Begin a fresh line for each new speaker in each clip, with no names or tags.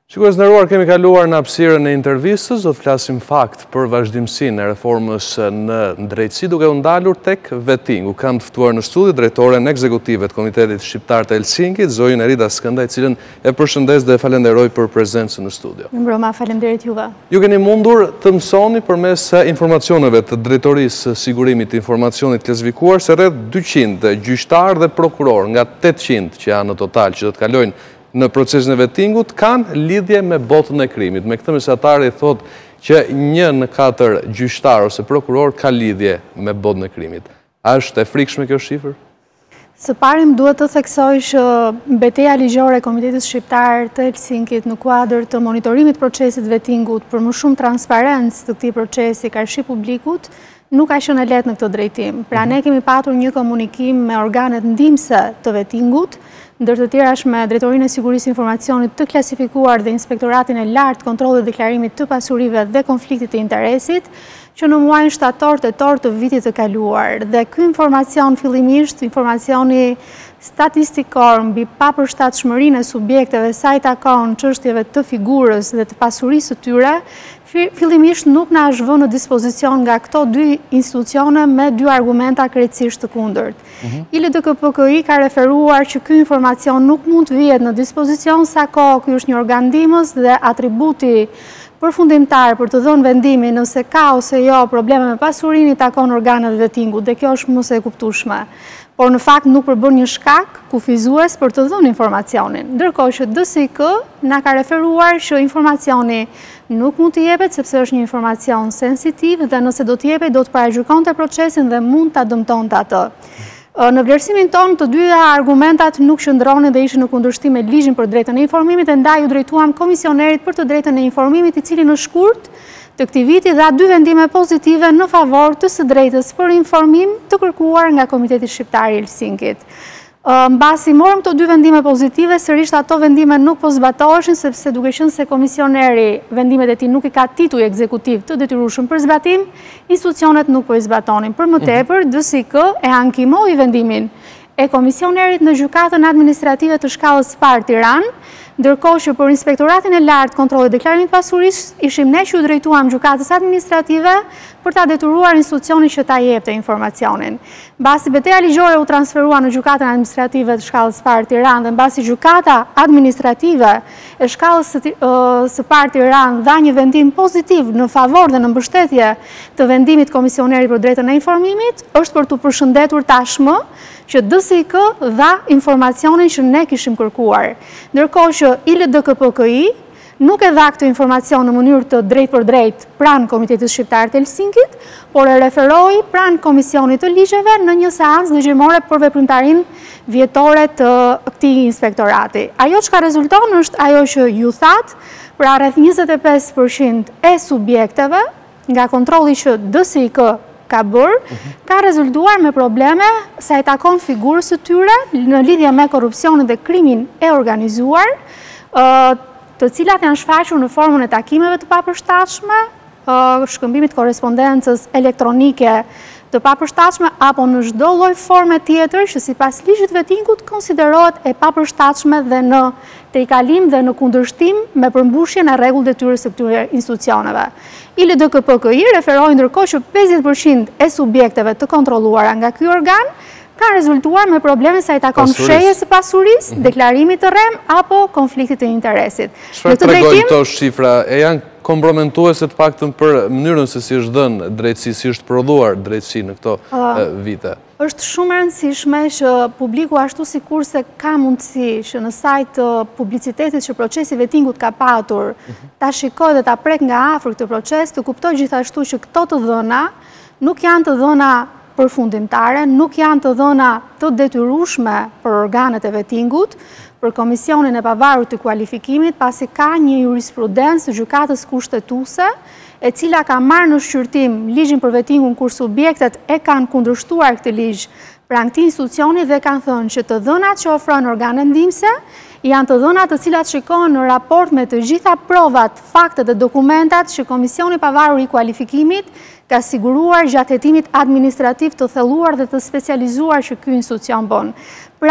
Shikues nderuar, kemi kaluar në hapësirën e intervistës, do të flasim fakt për vazhdimsinë e reformës në drejtësi, duke u ndalur tek vettingu. Kam të ftuar në studio drejtoren ekzekutive të Komitetit Shqiptar të Helsinkit, zonjën Erida Skëndaj, cilën e përshëndes dhe falenderoj për prezencën në studio.
Mbrëma, falenderit juve.
Ju keni mundur të mësoni përmes informacioneve të Drejtorisë Sigurimit të Informacionit klasifikuar se rreth 200 gjyqtar dhe prokuror nga 800 që janë në total që do të kalojnë në procesin e vettingut kanë lidhje me botën e krimit. Me këtë mesatari thot që 1 në 4 gjyqtar ose prokuror ka lidhje me botën e krimit. A është e frikshme kjo shifër?
Së parim duhet të theksoj që betejë ligjore e Komitetit Shqiptar të Helsinkit në kuadër të monitorimit procesit vettingut për më shumë transparencë të këtij procesi karshi publikut nuk ka qenë e lehtë në këtë drejtim. Pra ne kemi patur një komunikim me organet ndihmëse të vettingut, ndër të tjera është me Drejtorinë e Sigurisë Informacionit të klasifikuar dhe Inspektoratin e Lartë Kontrollit dhe Deklarimit të Pasurive dhe Konfliktit të Interesit, që në muajin shtator-tetor të vitit të kaluar. Dhe ky informacion fillimisht, informacioni statistikor mbi papërshtatshmërinë e subjekteve sa i takon çështjeve të figurës dhe të pasurisë së tyre, fillimisht nuk na është vënë në dispozicion nga këto dy institucione me dy argumenta krejtësisht të kundërt. ILDKPKI ka referuar që ky informacion nuk mund të vihet në dispozicion sa kohë ky është një organ ndihmës dhe atributi përfundimtar për të dhënë vendimin nëse ka ose jo probleme me pasurinë i takon organeve vettingut dhe kjo është mos e kuptueshme. Por në fakt nuk përbën një shkak kufizues për të dhënë informacionin. Ndërkohë që DSIK na ka referuar që informacioni nuk mund të jepet sepse është një informacion sensitiv dhe nëse do të jepet do të paragjykonte procesin dhe mund ta dëmtonte atë. Në vlerësimin tonë të dyja argumentat nuk qëndronin dhe ishin në kundërshtim me ligjin për drejtën e informimit, e ndaj u drejtuam komisionerit për të drejtën e informimit, i cili në shkurt të këtij viti dha 2 vendime pozitive në favor të së drejtës për informim të kërkuar nga Komiteti Shqiptar i Helsinkit. Mbasi morëm këto 2 vendime pozitive, sërish ato vendime nuk po zbatoheshin sepse duke qenë se komisioneri vendimet e tij nuk i ka titull ekzekutiv të detyrueshëm për zbatim, institucionet nuk po i zbatonin. Për më tepër, DSIK e ankimoi vendimin e komisionerit në gjykatën administrative të shkallës parë Tiranë, ndërkohë që për Inspektoratin e Lartë Kontrollit dhe Deklarimit të Pasurisë ishim ne që u drejtuam gjykatës administrative për ta detyruar institucionin që ta jepte informacionin. Mbasi betejë ligjore u transferua në gjykatën administrative të shkallës parë Tiranë dhe mbasi gjykata administrative e shkallës së parë Tiranë dha një vendim pozitiv në favor dhe në mbështetje të vendimit komisionerit për drejtën e informimit, është për të përshëndetur tashmë që DSIK dha informacionin që ne kishim kërkuar. Ndërkohë që ILDKPKI nuk e dha këtë informacion në mënyrë të drejt për drejt pranë Komitetit Shqiptar të Helsinkit, por e referoi pranë Komisionit të Ligjeve në një seancë dëgjimore për veprimtarinë vjetore të këtij inspektorati. Ajo që ka rezulton është ajo që ju thatë, pra rreth 25% e subjekteve nga kontrolli që DSIK ka bërë, ka rezultuar me probleme sa i takon figurës së tyre në lidhje me korrupsionin dhe krimin e organizuar, të cilat janë shfaqur në formën e takimeve të papërshtatshme, shkëmbimit korespondencës elektronike të papërshtatshme apo në çdo lloj forme tjetër që sipas ligjit vettingut konsiderohet e papërshtatshme dhe në tejkalim dhe në kundërshtim me përmbushjen e rregullave detyrës së këtyre institucioneve. ILDKPKI referoi ndërkohë që 50% e subjekteve të kontrolluara nga ky organ ka rezultuar me probleme sa i takon fshehjes së pasurisë, deklarimit të rrem apo konfliktit të interesit.
Çfarë tregojnë këto shifra? E janë kompromentuese të paktën për mënyrën se si është dhënë drejtësi, si është prodhuar drejtësi në këto vite?
Është shumë e rëndësishme që publiku ashtu sikurse ka mundësi që në sajt publicitetit që procesi vettingut ka patur, ta shikojë dhe ta prek nga afër këtë proces, të kuptojë gjithashtu që këto të dhëna nuk janë të dhëna përfundimtare, nuk janë të dhëna të detyrueshme për organet e vettingut, për Komisionin e Pavarur të Kualifikimit, pasi ka një jurisprudencë gjykatës kushtetuese, e cila ka marrë në shqyrtim ligjin për vettingun kur subjektet e kanë kundërshtuar këtë ligj pranë këtij institucioni dhe kanë thënë që të dhënat që ofrojnë organet ndihmëse janë të dhënat të cilat shikohen në raport me të gjitha provat, faktet dhe dokumentat që Komisioni i Pavarur i Kualifikimit ka siguruar gjatë hetimit administrativ të thelluar dhe të specializuar që ky institucion bën. Pra,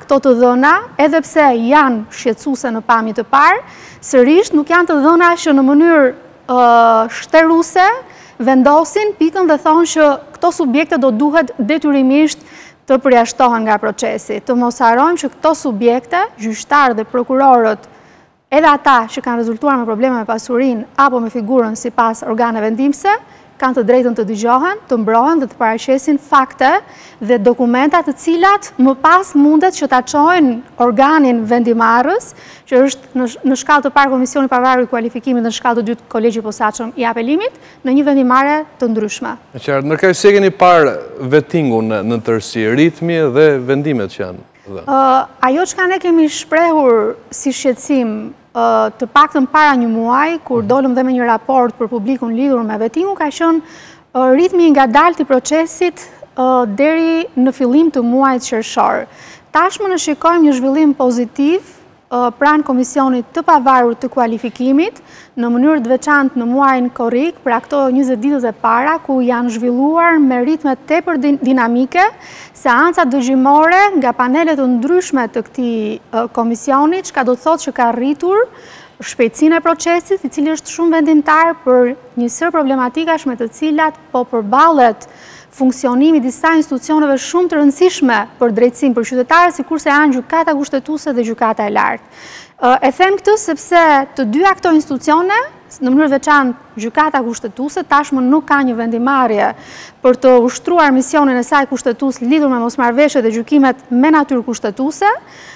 këto të dhëna, edhe pse janë shqetësuese në pamje të parë, sërish nuk janë të dhëna që në mënyrë shteruse vendosin pikën dhe thonë që këto subjekte do duhet detyrimisht të përjashtohen nga procesi. Të mos harrojmë që këto subjekte, gjyqtarët dhe prokurorët, edhe ata që kanë rezultuar me probleme me pasurinë apo me figurën sipas organeve ndihmëse, kanë të drejtën të dëgjohen, të mbrohen dhe të paraqesin fakte dhe dokumenta të cilat më pas mundet që ta çojnë organin vendimarrës, që është në shkallë të parë Komisioni Pavarur i Kualifikimit dhe në shkallë të dytë Kolegji i Posaçëm i Apelimit, në një vendimarrje të ndryshme.
E qartë, ndërkëse si keni parë vettingun në tërësi, ritmi dhe vendimet që janë dhënë?
Ajo që ne kemi shprehur si shqetësim të paktën para një muaj, kur dolëm dhe me një raport për publikun lidhur me vettingun, ka qenë ritmi ngadaltë i procesit deri në fillim të muajit qershor. Tashmë ne shikojmë një zhvillim pozitiv pranë Komisionit të Pavarur të Kualifikimit, në mënyrë të veçantë në muajin korrik, pra këto 20 ditët e para, ku janë zhvilluar me ritme tepër dinamike, seanca dëgjimore nga panelet të ndryshme të këtij komisioni, çka do të thotë që ka rritur shpejtësinë e procesit, i cili është shumë vendimtar për një sër problematikash me të cilat po përballet funksionimi disa institucioneve shumë të rëndësishme për drejtësinë për qytetarët, sikurse janë gjykata kushtetuese dhe gjykata e lartë. E them këtë sepse të dyja këto institucione, në mënyrë veçantë gjykata kushtetuese, tashmë nuk ka një vendimarrje për të ushtruar misionin e saj kushtetues lidhur me mosmarrveshjet dhe gjykimet me natyrë kushtetuese.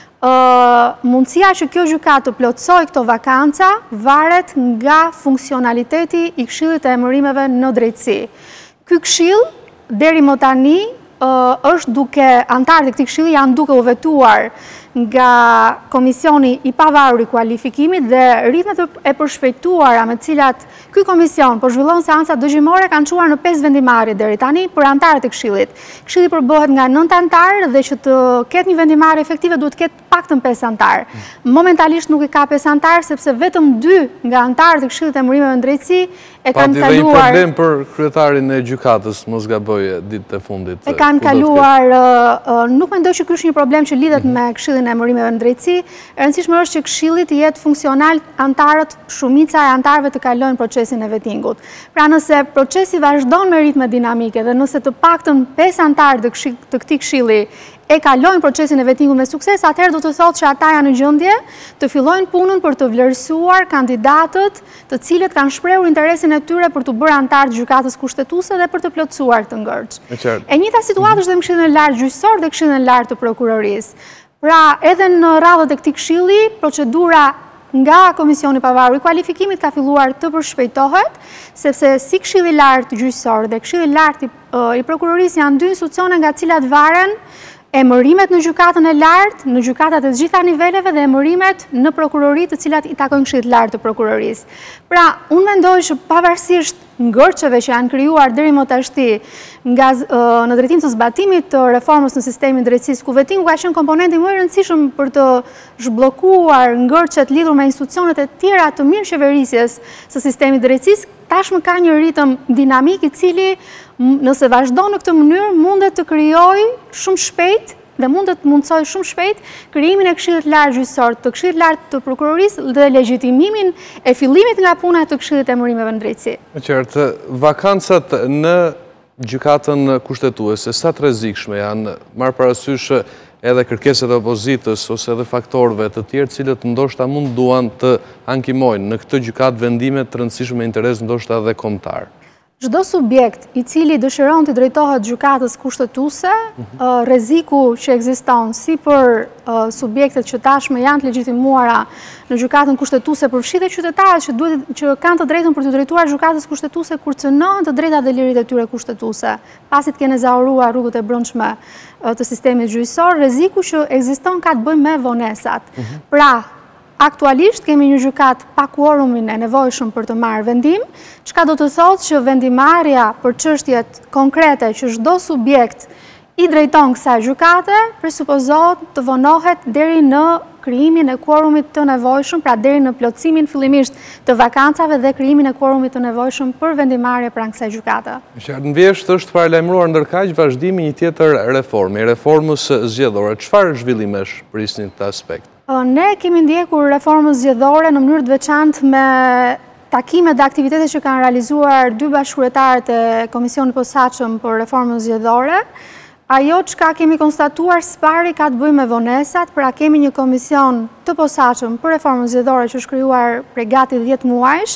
Mundësia që kjo gjykatë të plotësoj këto vakanca varet nga funksionaliteti i Këshillit të Emërimeve në drejtësi. Ky këshill deri më tani është duke, antarët e këtij këshilli janë duke u vetuar nga Komisioni i Pavarur i Kualifikimit dhe ritmet e përshpejtuara me cilat ky komision po zhvillon seanca dëgjimore kanë çuar në 5 vendimarrje deri tani për antarët e këshillit. Këshilli përbohet nga 9 antarë dhe që të ketë një vendimarrje efektive duhet të ketë paktën 5 antarë. Momentalisht nuk i ka 5 antarë sepse vetëm 2 nga antarët e Këshillit të Emërimeve në drejtësi e kanë kaluar. Pati dhe një
problem për kryetarin e gjykatës, mos gaboj ditët e fundit.
E kanë kaluar, nuk mendoj që ky është një problem që lidhet me Këshillin e Emërimeve në drejtësi. E rëndësishme është që këshilli të jetë funksional, antarët, shumica e antarëve të kalojnë procesin e vettingut. Pra nëse procesi vazhdon me ritme dinamike dhe nëse të paktën 5 antarë të këtij këshilli e kalojnë procesin e vettingut me sukses, atëherë do të thotë që ata janë në gjendje të fillojnë punën për të vlerësuar kandidatët të cilët kanë shprehur interesin e tyre për të bërë antarë të gjykatës kushtetuese dhe për të plotësuar këtë ngërç. E njëjta situatë është dhe në Këshillin e Lartë Gjyqësor dhe Këshillin e Lartë të Prokurorisë. Pra, edhe në radhët e këtij këshilli, procedura nga Komisioni Pavarur i Kualifikimit ka filluar të përshpejtohet, sepse si Këshilli i Lartë Gjyqësor dhe Këshilli i Lartë i Prokurorisë janë dy institucione nga cilat varen emërimet në gjykatën e lartë, në gjykatat e gjitha niveleve dhe emërimet në prokurori të cilat i takojnë Këshillit të Lartë të Prokurorisë. Pra, unë mendoj që pavarësisht ngërçeve që janë krijuar deri më tashti nga në drejtim të zbatimit të reformës në sistemin drejtësisë, ku vettingu ka qenë komponenti më i rëndësishëm për të zhbllokuar ngërçet lidhur me institucionet e tjera të mirëqeverisjes së sistemit drejtësisë, tashmë ka një ritëm dinamik i cili nëse vazhdon në këtë mënyrë mundet të krijojë shumë shpejt dhe mundet të mundsoj shumë shpejt krijimin e Këshillit të Lartë Gjyqësor, të Këshillit të Lartë të Prokurorisë dhe legjitimimin e fillimit nga puna e të Këshillit të Emërimeve në drejtësi.
Qartë, vakancat në gjykatën kushtetuese sa të rrezikshme janë, marrë parasysh edhe kërkeset e opozitës ose edhe faktorëve të tjerë cilët ndoshta mund duan të ankimojnë në këtë gjykatë vendime të rëndësishme me interes ndoshta edhe kombëtar.
Çdo subjekt i cili dëshiron të drejtohet gjykatës kushtetuese, rreziku që ekziston si për subjektet që tashmë janë të legjitimuara në gjykatën kushtetuese, përfshirë dhe qytetarët që kanë të drejtën për të drejtuar gjykatës kushtetuese, kërcënohen të drejtat dhe liritë e tyre kushtetuese, pasi të kenë ezauruar rrugët e brendshme të sistemit gjyqësor, rreziku që ekziston ka të bëjë me vonesat. Pra, aktualisht kemi një gjykatë pa kuorumin e nevojshëm për të marrë vendim, çka do të thotë që vendimarrja për çështjet konkrete që çdo subjekt i drejton kësaj gjykate, presupozohet të vonohet deri në krijimin e quorumit të nevojshëm, pra deri në plotësimin fillimisht të vakancave dhe krijimin e quorumit të nevojshëm për vendimarrje pranë kësaj gjykate.
Në vjesht është paralajmëruar ndërkaq vazhdimi një tjetër reforme, reformës zgjedhore. Çfarë zhvillimesh prisni këtë aspekt?
Ne kemi ndjekur reformën zgjedhore në mënyrë të veçantë me takimet dhe aktivitetet që kanë realizuar dy bashkëkryetarët e Komisionit Posaçëm për reformën zgjedhore. Ajo çka kemi konstatuar së pari ka të bëjë me vonesat, pra kemi një komision të posaçëm për reformën zgjedhore që është krijuar prej gati 10 muajsh.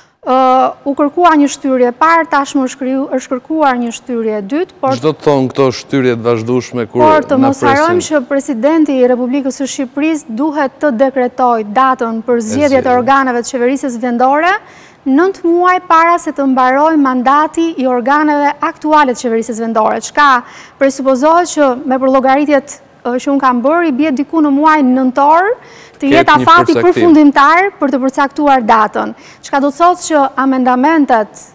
U kërkua një shtyrje parë, tashmë është kërkuar një shtyrje dytë, por
ç'do të thonë këto shtyrje të vazhdueshme kur
por të mos harrojmë që presidenti i Republikës së Shqipërisë duhet të dekretojë datën për zgjedhjet e organeve të qeverisjes vendore 9 muaj para se të mbarojë mandati i organeve aktuale të qeverisjes vendore, çka presupozohet që me përllogaritjet që unë kam bërë, i bie diku në muajin nëntor të jetë afati përfundimtar për të përcaktuar datën. Çka do të thotë që amendamentet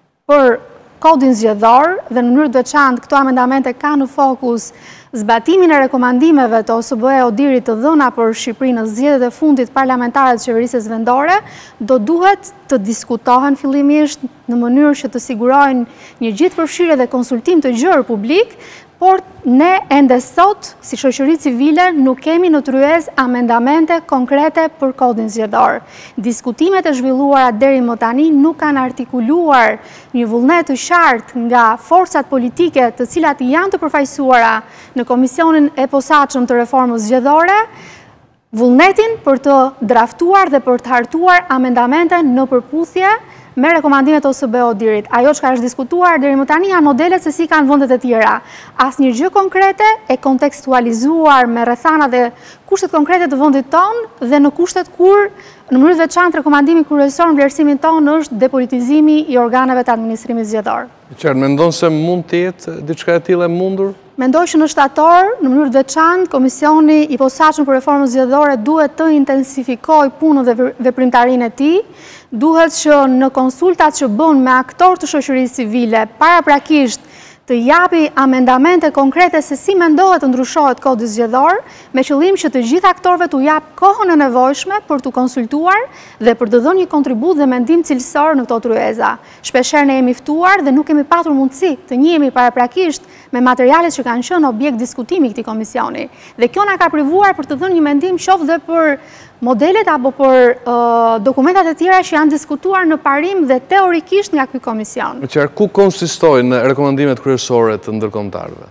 për kodin zgjedhor dhe në mënyrë të veçantë këto amendamente kanë në fokus zbatimin e rekomandimeve të OSBE Odirit të dhëna për Shqipërinë në zgjedhjet e fundit parlamentare të qeverisjes vendore, do duhet të diskutohen fillimisht në mënyrë që të sigurojnë një gjithëpërfshirje dhe konsultim të gjerë publik, por ne ende sot, si shoqëri civile, nuk kemi në tryezë amendamente konkrete për kodin zgjedhor. Diskutimet e zhvilluara deri më tani nuk kanë artikuluar një vullnet të qartë nga forcat politike të cilat janë të përfaqësuara në Komisionin e Posaçëm të reformës zgjedhore, vullnetin për të draftuar dhe për të hartuar amendamente në përputhje me rekomandimet OSBE Odirit. Ajo që ka është diskutuar deri më tani janë modelet se si kanë vendet e tjera. Asnjë gjë konkrete e kontekstualizuar me rrethana dhe kushtet konkrete të vendit tonë dhe në kushtet kur në mënyrë të veçantë rekomandimi kryesor në vlerësimin tonë është depolitizimi i organeve të administrimit zgjedhor.
Mendon se mund të jetë diçka e tillë e mundur?
Mendoj që në shtator, në mënyrë të veçantë, Komisioni i Posaçëm për reformën zgjedhore duhet të intensifikojë punën dhe veprimtarinë e tij. Duhet që në konsultat që bën me aktorë të shoqërisë civile, paraprakisht të japi amendamente konkrete se si mendohet të ndryshohet kodi zgjedhor, me qëllim që të gjithë aktorëve t'u jap kohën e nevojshme për t'u konsultuar dhe për të dhënë një kontribut dhe mendim cilësor në këto tryeza. Shpeshherë ne jemi ftuar dhe nuk kemi patur mundësi të njihemi paraprakisht me materialet që kanë qenë objekt diskutimi këtij komisioni. Dhe kjo na ka privuar për të dhënë një mendim qoftë dhe për modelet apo për dokumentat e tjera që janë diskutuar në parim dhe teorikisht nga ky komision.
Ku konsistojnë rekomandimet kryesore të ndërkombëtarëve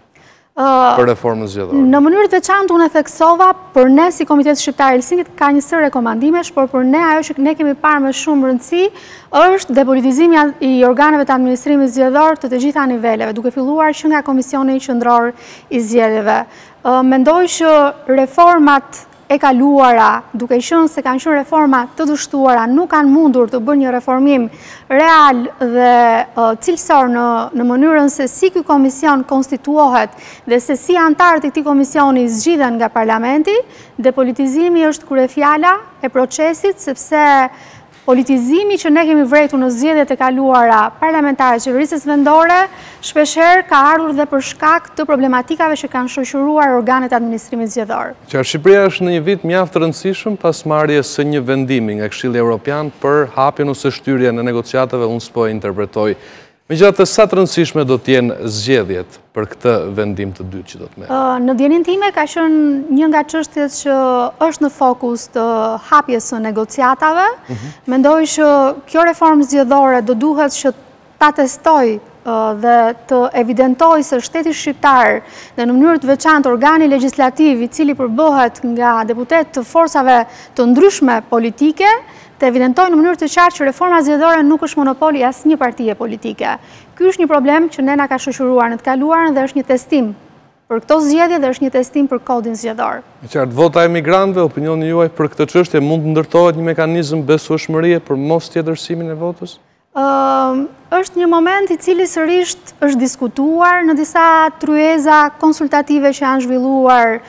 për reformën zgjedhore? Në
mënyrë të veçantë unë e theksova, për ne si Komiteti Shqiptar i Helsinkit ka një sër rekomandimesh, por për ne ajo që ne kemi parë me shumë rëndësi është depolitizimi i organeve të administrimit zgjedhor të të gjitha niveleve, duke filluar që nga Komisioni Qendror i Zgjedhjeve. Mendoj që reformat e kaluara, duke qenë se kanë qenë reforma të dështuara, nuk kanë mundur të bëjnë një reformim real dhe cilësor në mënyrën se si ky komision konstituohet dhe se si antarët e këtij komisioni zgjidhen nga parlamenti. Depolitizimi është kryefjala e procesit, sepse politizimi që ne kemi vërejtur në zgjedhjet e kaluara parlamentare qeverisjes vendore shpeshherë ka ardhur dhe për shkak të problematikave që kanë shoqëruar organet e administrimit zgjedhor.
Shqipëria është në një vit mjaft të rëndësishëm pas marrjes së një vendimi nga Këshilli Evropian për hapjen ose shtyrjen e negociatave, unë s'po e interpretoj. Megjithatë, sa të rëndësishme do të jenë zgjedhjet për këtë vendim të dytë që do të merret?
Në djenin time ka qenë një nga çështjet që është në fokus të hapjes së negociatave. Mendoj që kjo reformë zgjedhore do duhet që ta testojë dhe të evidentoj se shteti shqiptar dhe në mënyrë të veçantë organi legjislativ i cili përbëhet nga deputet të forcave të ndryshme politike, të evidentoj në mënyrë të qartë që reforma zgjedhore nuk është monopoli asnjë partie politike. Ky është një problem që ne na ka shoqëruar në të kaluarën dhe është një testim për këto zgjedhje dhe është një testim për kodin zgjedhor.
Qartë, vota e emigrantëve, opinioni juaj për këtë çështje, mund të ndërtohet një mekanizëm besueshmërie për mos tjetërsimin e votës?
Është një moment i cili sërish është diskutuar në disa tryeza konsultative që janë zhvilluar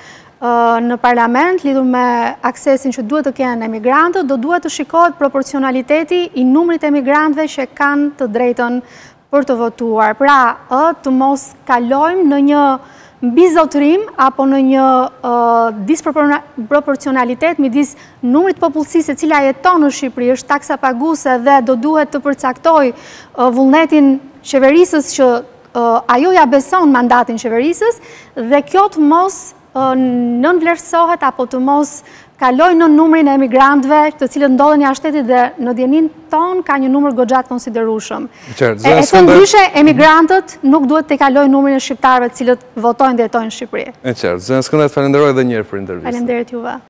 në parlament lidhur me aksesin që duhet të kenë emigrantët, do duhet të shikohet proporcionaliteti i numrit emigrantëve që kanë të drejtën për të votuar. Pra, të mos kalojmë në një mbizotrim apo në një disproporcionalitet midis numrit popullsisë e cila jeton në Shqipëri, është taksa paguese dhe do duhet të përcaktoj vullnetin qeverisës që ajo ja beson mandatin qeverisës dhe kjo të mos nënvlerësohet apo të mos kaloj në numrin e emigrantëve të cilët ndodhen jashtë shtetit dhe në djenin ton ka një numër goxha të konsiderueshëm. E të ndryshe, emigrantët nuk duhet të kaloj numrin e shqiptarëve të cilët votojnë dhe jetojnë në Shqipëri.
E qartë, Zëna Skëndet, falenderoj edhe njërë për intervistën.
Falenderit juve.